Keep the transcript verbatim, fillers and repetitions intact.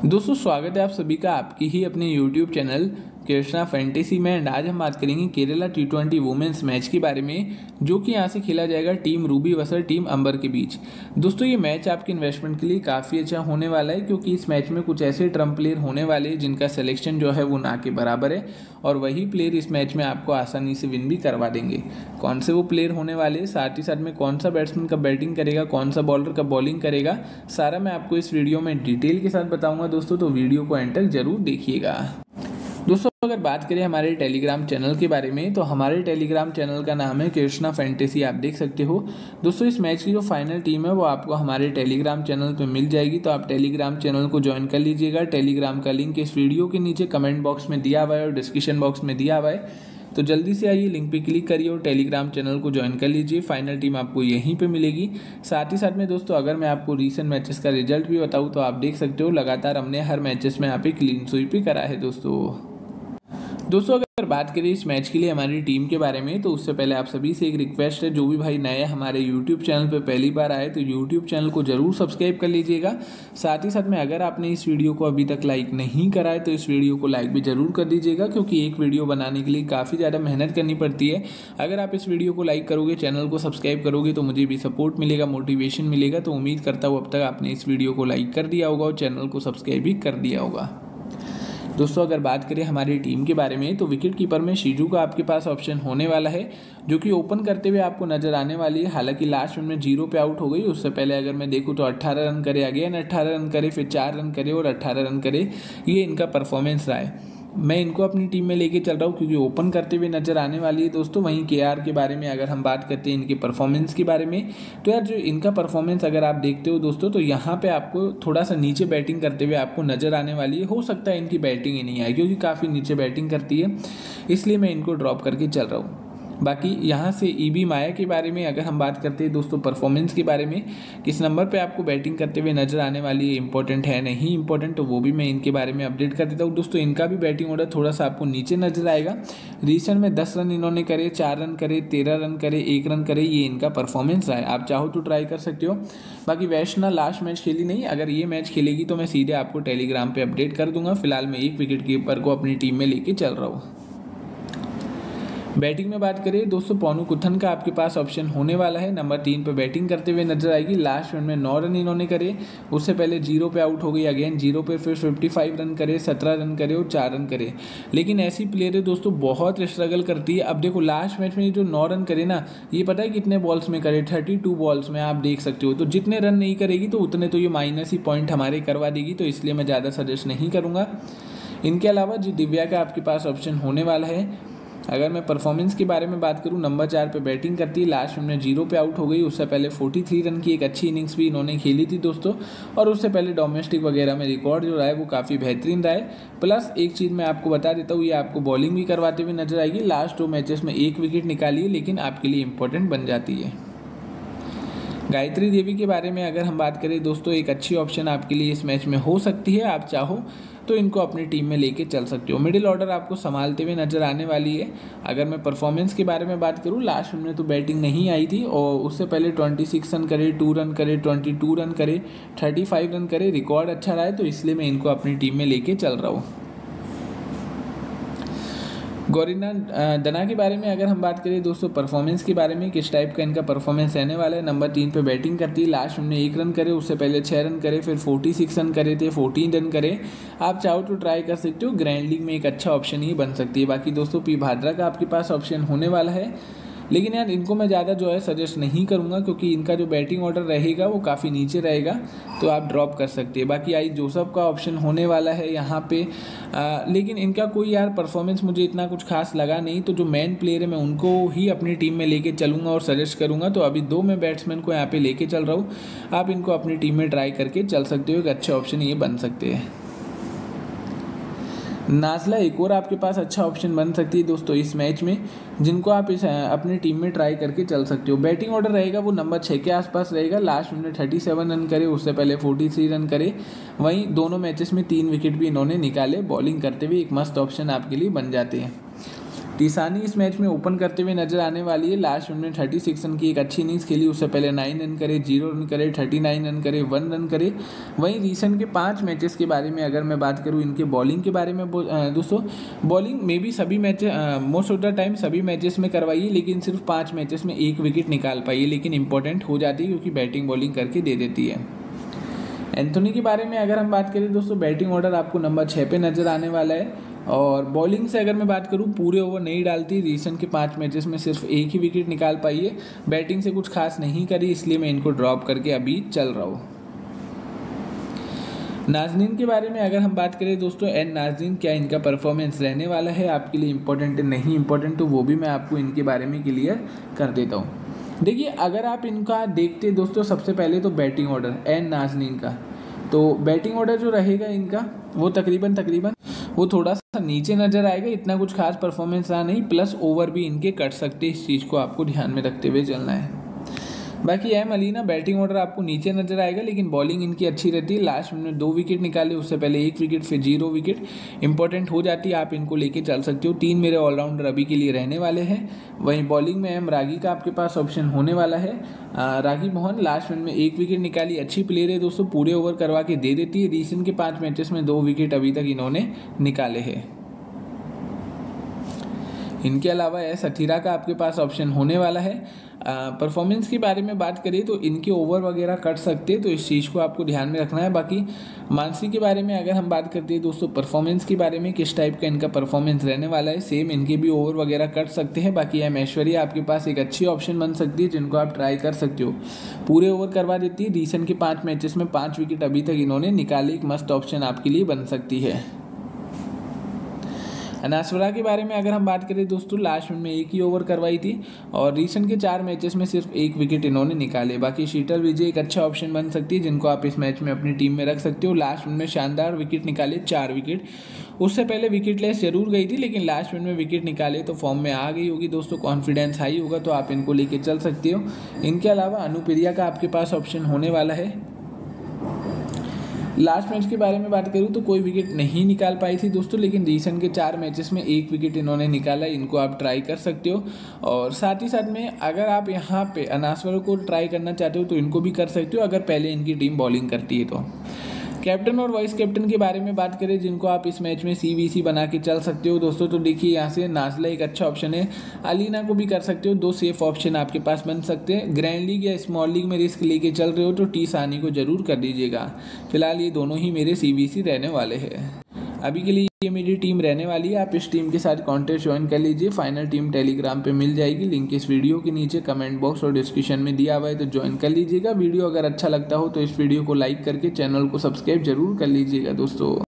दोस्तों स्वागत है आप सभी का आपकी ही अपने यूट्यूब चैनल कृष्णा फैंटेसी में। एंड आज हम बात करेंगे Kerala T twenty women's match के बारे में, जो कि यहाँ से खेला जाएगा team ruby versus team amber के बीच। दोस्तों ये मैच आपके इन्वेस्टमेंट के लिए काफ़ी अच्छा होने वाला है, क्योंकि इस मैच में कुछ ऐसे ट्रम्प प्लेयर होने वाले हैं जिनका सिलेक्शन जो है वो ना के बराबर है, और वही प्लेयर इस मैच में आपको आसानी से विन भी करवा देंगे। कौन से वो प्लेयर होने वाले, साथ ही साथ में कौन सा बैट्समैन कब बैटिंग करेगा, कौन सा बॉलर कब बॉलिंग करेगा, सारा मैं आपको इस वीडियो में डिटेल के साथ बताऊंगा दोस्तों, तो वीडियो को एंड तक जरूर देखिएगा। दोस्तों अगर बात करें हमारे टेलीग्राम चैनल के बारे में, तो हमारे टेलीग्राम चैनल का नाम है कृष्णा फैंटेसी, आप देख सकते हो। दोस्तों इस मैच की जो फाइनल टीम है वो आपको हमारे टेलीग्राम चैनल पे मिल जाएगी, तो आप टेलीग्राम चैनल को ज्वाइन कर लीजिएगा। टेलीग्राम का लिंक इस वीडियो के नीचे कमेंट बॉक्स में दिया हुआ है और डिस्क्रिप्शन बॉक्स में दिया हुआ है, तो जल्दी से आइए लिंक पे क्लिक करिए और टेलीग्राम चैनल को ज्वाइन कर लीजिए। फाइनल टीम आपको यहीं पे मिलेगी। साथ ही साथ में दोस्तों अगर मैं आपको रीसेंट मैचेस का रिजल्ट भी बताऊं, तो आप देख सकते हो लगातार हमने हर मैचेस में यहाँ पे क्लीन स्वीप भी करा है दोस्तों। दोस्तों अगर बात करें इस मैच के लिए हमारी टीम के बारे में, तो उससे पहले आप सभी से एक रिक्वेस्ट है, जो भी भाई नए हमारे यूट्यूब चैनल पे पहली बार आए तो यूट्यूब चैनल को जरूर सब्सक्राइब कर लीजिएगा। साथ ही साथ में अगर आपने इस वीडियो को अभी तक लाइक नहीं करा है तो इस वीडियो को लाइक भी जरूर कर दीजिएगा, क्योंकि एक वीडियो बनाने के लिए काफ़ी ज़्यादा मेहनत करनी पड़ती है। अगर आप इस वीडियो को लाइक करोगे, चैनल को सब्सक्राइब करोगे, तो मुझे भी सपोर्ट मिलेगा, मोटिवेशन मिलेगा। तो उम्मीद करता हूँ अब तक आपने इस वीडियो को लाइक कर दिया होगा और चैनल को सब्सक्राइब भी कर दिया होगा। दोस्तों अगर बात करें हमारी टीम के बारे में, तो विकेट कीपर में शीजू का आपके पास ऑप्शन होने वाला है, जो कि ओपन करते हुए आपको नजर आने वाली है। हालांकि लास्ट में जीरो पे आउट हो गई, उससे पहले अगर मैं देखूं तो अट्ठारह रन करे, अगेन अट्ठारह रन करे, फिर चार रन करे और अट्ठारह रन करे, ये इनका परफॉर्मेंस रहा है। मैं इनको अपनी टीम में लेके चल रहा हूँ क्योंकि ओपन करते हुए नजर आने वाली है दोस्तों। वहीं केआर के बारे में अगर हम बात करते हैं इनके परफॉर्मेंस के बारे में, तो यार जो इनका परफॉर्मेंस अगर आप देखते हो दोस्तों, तो यहाँ पे आपको थोड़ा सा नीचे बैटिंग करते हुए आपको नजर आने वाली है। हो सकता है इनकी बैटिंग ही नहीं आए, क्योंकि काफ़ी नीचे बैटिंग करती है, इसलिए मैं इनको ड्रॉप करके चल रहा हूँ। बाकी यहाँ से ईबी माया के बारे में अगर हम बात करते हैं दोस्तों, परफॉर्मेंस के बारे में, किस नंबर पे आपको बैटिंग करते हुए नजर आने वाली है, इंपॉर्टेंट है नहीं इंपॉर्टेंट, तो वो भी मैं इनके बारे में अपडेट कर देता हूँ दोस्तों। इनका भी बैटिंग ऑर्डर थोड़ा सा आपको नीचे नजर आएगा। रिसेंट में दस रन इन्होंने करे, चार रन करे, तेरह रन करे, एक रन करे, ये इनका परफॉर्मेंस रहा है। आप चाहो तो ट्राई कर सकते हो। बाकी वैष्णा लास्ट मैच खेली नहीं, अगर ये मैच खेलेगी तो मैं सीधे आपको टेलीग्राम पर अपडेट कर दूंगा। फिलहाल मैं एक विकेट कीपर को अपनी टीम में लेके चल रहा हूँ। बैटिंग में बात करें दोस्तों, पोनू कुथन का आपके पास ऑप्शन होने वाला है, नंबर तीन पे बैटिंग करते हुए नजर आएगी। लास्ट में नौ रन इन्होंने करे, उससे पहले जीरो पे आउट हो गई, अगेन जीरो पे, फिर पचपन रन करे, सत्रह रन करे और चार रन करे। लेकिन ऐसी प्लेयर है दोस्तों बहुत स्ट्रगल करती है। अब देखो लास्ट मैच में जो नौ रन करे ना, ये पता है कितने बॉल्स में करे, थर्टी टू बॉल्स में, आप देख सकते हो। तो जितने रन नहीं करेगी तो उतने तो ये माइनस ही पॉइंट हमारे करवा देगी, तो इसलिए मैं ज़्यादा सजेस्ट नहीं करूँगा। इनके अलावा जी दिव्या का आपके पास ऑप्शन होने वाला है। अगर मैं परफॉर्मेंस के बारे में बात करूं, नंबर चार पे बैटिंग करती है, लास्ट में जीरो पे आउट हो गई, उससे पहले तैंतालीस रन की एक अच्छी इनिंग्स भी इन्होंने खेली थी दोस्तों, और उससे पहले डोमेस्टिक वगैरह में रिकॉर्ड जो रहा है वो काफ़ी बेहतरीन रहा है। प्लस एक चीज़ मैं आपको बता देता हूँ, ये आपको बॉलिंग भी करवाते हुए नजर आएगी। लास्ट दो मैचेस में एक विकेट निकाली है, लेकिन आपके लिए इंपॉर्टेंट बन जाती है। गायत्री देवी के बारे में अगर हम बात करें दोस्तों, एक अच्छी ऑप्शन आपके लिए इस मैच में हो सकती है। आप चाहो तो इनको अपनी टीम में लेके चल सकते हो। मिडिल ऑर्डर आपको संभालते हुए नजर आने वाली है। अगर मैं परफॉर्मेंस के बारे में बात करूं, लास्ट में तो बैटिंग नहीं आई थी, और उससे पहले छब्बीस रन करे, टू रन करे, बाईस रन करे, पैंतीस रन करे, रिकॉर्ड अच्छा रहा है, तो इसलिए मैं इनको अपनी टीम में लेके चल रहा हूँ। गौरीना दना के बारे में अगर हम बात करें दोस्तों, परफॉर्मेंस के बारे में, किस टाइप का इनका परफॉर्मेंस रहने वाला है। नंबर तीन पे बैटिंग करती है, लास्ट में एक रन करे, उससे पहले छः रन करे, फिर छियालीस रन करे थे, चौदह रन करे। आप चाहो तो ट्राई कर सकते हो, ग्रैंड लीग में एक अच्छा ऑप्शन ही बन सकती है। बाकी दोस्तों पी भाद्रा का आपके पास ऑप्शन होने वाला है, लेकिन यार इनको मैं ज़्यादा जो है सजेस्ट नहीं करूँगा, क्योंकि इनका जो बैटिंग ऑर्डर रहेगा वो काफ़ी नीचे रहेगा, तो आप ड्रॉप कर सकते हैं। बाकी आई जोसेफ का ऑप्शन होने वाला है यहाँ पे, आ, लेकिन इनका कोई यार परफॉर्मेंस मुझे इतना कुछ खास लगा नहीं, तो जो मेन प्लेयर है मैं उनको ही अपनी टीम में लेके चलूँगा और सजेस्ट करूँगा। तो अभी दो मैं बैट्समैन को यहाँ पे लेके चल रहा हूँ, आप इनको अपनी टीम में ट्राई करके चल सकते हो, एक अच्छे ऑप्शन ये बन सकते हैं। नाजला एक और आपके पास अच्छा ऑप्शन बन सकती है दोस्तों इस मैच में, जिनको आप इस अपनी टीम में ट्राई करके चल सकते हो। बैटिंग ऑर्डर रहेगा वो नंबर छः के आसपास रहेगा, लास्ट में सैंतीस रन करे, उससे पहले तैंतालीस रन करे। वहीं दोनों मैचेस में तीन विकेट भी इन्होंने निकाले, बॉलिंग करते हुए एक मस्त ऑप्शन आपके लिए बन जाते हैं। टीसानी इस मैच में ओपन करते हुए नजर आने वाली है। लास्ट में थर्टी सिक्स रन की एक अच्छी इनिंग्स खेली, उससे पहले नाइन रन करे, जीरो रन करे, थर्टी नाइन रन करे, वन रन करे। वहीं रिसेंट के पाँच मैचेस के बारे में अगर मैं बात करूं इनके बॉलिंग के बारे में दोस्तों, बॉलिंग में भी सभी match most of the time सभी मैचेस में करवाई है, लेकिन सिर्फ पाँच मैचेस में एक विकेट निकाल पाई है, लेकिन इंपॉर्टेंट हो जाती है क्योंकि बैटिंग बॉलिंग करके दे देती है। एंथोनी के बारे में अगर हम बात करें दोस्तों, बैटिंग ऑर्डर आपको नंबर छः पे नज़र आने वाला है। और बॉलिंग से अगर मैं बात करूं, पूरे ओवर नहीं डालती, रिसेंट के पाँच मैचेस में सिर्फ एक ही विकेट निकाल पाई है, बैटिंग से कुछ खास नहीं करी, इसलिए मैं इनको ड्रॉप करके अभी चल रहा हूँ। नाजनीन के बारे में अगर हम बात करें दोस्तों, एन नाजनीन, क्या इनका परफॉर्मेंस रहने वाला है आपके लिए इंपॉर्टेंट है नहीं इंपॉर्टेंट, तो वो भी मैं आपको इनके बारे में क्लियर कर देता हूँ। देखिए, अगर आप इनका देखते दोस्तों, सबसे पहले तो बैटिंग ऑर्डर एन नाजनीन का, तो बैटिंग ऑर्डर जो रहेगा इनका वो तकरीबन तकरीबन वो थोड़ा सा नीचे नज़र आएगा, इतना कुछ खास परफॉर्मेंस रहा नहीं, प्लस ओवर भी इनके कट सकते, इस चीज़ को आपको ध्यान में रखते हुए चलना है। बाकी एम अली ना, बैटिंग ऑर्डर आपको नीचे नजर आएगा, लेकिन बॉलिंग इनकी अच्छी रहती है। लास्ट में दो विकेट निकाले, उससे पहले एक विकेट, फिर जीरो विकेट, इंपॉर्टेंट हो जाती है, आप इनको लेके चल सकते हो। तीन मेरे ऑलराउंडर अभी के लिए रहने वाले हैं। वहीं बॉलिंग में एम रागी का आपके पास ऑप्शन होने वाला है। आ, रागी मोहन लास्ट में एक विकेट निकाली, अच्छी प्लेयर है दोस्तों, पूरे ओवर करवा के दे देती है। रिसेंट के पाँच मैचेस में दो विकेट अभी तक इन्होंने निकाले हैं। इनके अलावा एस अथीरा का आपके पास ऑप्शन होने वाला है। परफॉर्मेंस के बारे में बात करें तो इनके ओवर वगैरह कट सकते हैं, तो इस चीज़ को आपको ध्यान में रखना है। बाकी मानसी के बारे में अगर हम बात करते हैं दोस्तों, परफॉर्मेंस के बारे में किस टाइप का इनका परफॉर्मेंस रहने वाला है, सेम इनके भी ओवर वगैरह कट सकते हैं। बाकी एम ऐश्वर्या आपके पास एक अच्छी ऑप्शन बन सकती है, जिनको आप ट्राई कर सकते हो, पूरे ओवर करवा देती है। रिसेंट के पाँच मैचेस में पाँच विकेट अभी तक इन्होंने निकाली, एक मस्त ऑप्शन आपके लिए बन सकती है। अनासवरा के बारे में अगर हम बात करें दोस्तों, लास्ट में एक ही ओवर करवाई थी और रिसेंट के चार मैचेस में सिर्फ एक विकेट इन्होंने निकाले। बाकी शीतल विजय एक अच्छा ऑप्शन बन सकती है, जिनको आप इस मैच में अपनी टीम में रख सकते हो। लास्ट में शानदार विकेट निकाले, चार विकेट, उससे पहले विकेट लेस जरूर गई थी, लेकिन लास्ट में विकेट निकाले तो फॉर्म में आ गई होगी दोस्तों, कॉन्फिडेंस हाई होगा, तो आप इनको लेके चल सकते हो। इनके अलावा अनुप्रिया का आपके पास ऑप्शन होने वाला है। लास्ट मैच के बारे में बात करूँ तो कोई विकेट नहीं निकाल पाई थी दोस्तों, लेकिन रिसेंट के चार मैचेस में एक विकेट इन्होंने निकाला, इनको आप ट्राई कर सकते हो। और साथ ही साथ में अगर आप यहाँ पे अनासवर को ट्राई करना चाहते हो तो इनको भी कर सकते हो, अगर पहले इनकी टीम बॉलिंग करती है तो। कैप्टन और वाइस कैप्टन के बारे में बात करें, जिनको आप इस मैच में सीवीसी बना के चल सकते हो दोस्तों, तो देखिए यहाँ से नाजला एक अच्छा ऑप्शन है, अलीना को भी कर सकते हो, दो सेफ ऑप्शन आपके पास बन सकते हैं। ग्रैंड लीग या स्मॉल लीग में रिस्क लेके चल रहे हो तो टी सानी को जरूर कर दीजिएगा। फिलहाल ये दोनों ही मेरे सीवीसी रहने वाले हैं। अभी के लिए ये मेरी टीम रहने वाली है, आप इस टीम के साथ कॉन्टेस्ट ज्वाइन कर लीजिए। फाइनल टीम टेलीग्राम पे मिल जाएगी, लिंक इस वीडियो के नीचे कमेंट बॉक्स और डिस्क्रिप्शन में दिया हुआ है, तो ज्वाइन कर लीजिएगा। वीडियो अगर अच्छा लगता हो तो इस वीडियो को लाइक करके चैनल को सब्सक्राइब जरूर कर लीजिएगा दोस्तों।